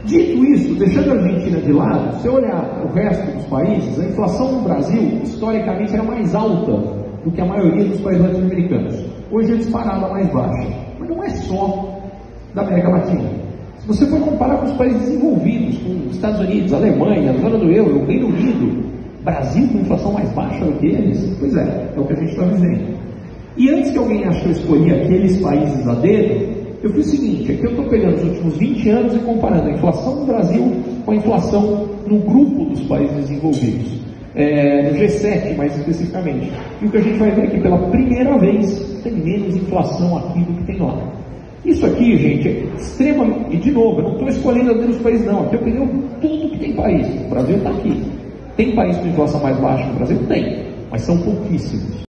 Dito isso, deixando a Argentina de lado, se eu olhar o resto dos países, a inflação no Brasil, historicamente, era mais alta do que a maioria dos países latino-americanos. Hoje é disparada mais baixa. Mas não é só da América Latina. Se você for comparar com os países desenvolvidos, com os Estados Unidos, Alemanha, a zona do euro, o Reino Unido, Brasil com inflação mais baixa do que eles, pois é o que a gente está vivendo. E antes que alguém ache que eu escolhi aqueles países a dedo, eu fiz o seguinte, aqui eu estou pegando os últimos 20 anos e comparando a inflação no Brasil com a inflação no grupo dos países desenvolvidos, no G7 mais especificamente. E o que a gente vai ver aqui, pela primeira vez, tem menos inflação aqui do que tem lá. Isso aqui, gente, é extremamente... E de novo, eu não estou escolhendo os países não, aqui eu peguei tudo que tem país. O Brasil está aqui. Tem país com inflação mais baixa que o Brasil? Tem, mas são pouquíssimos.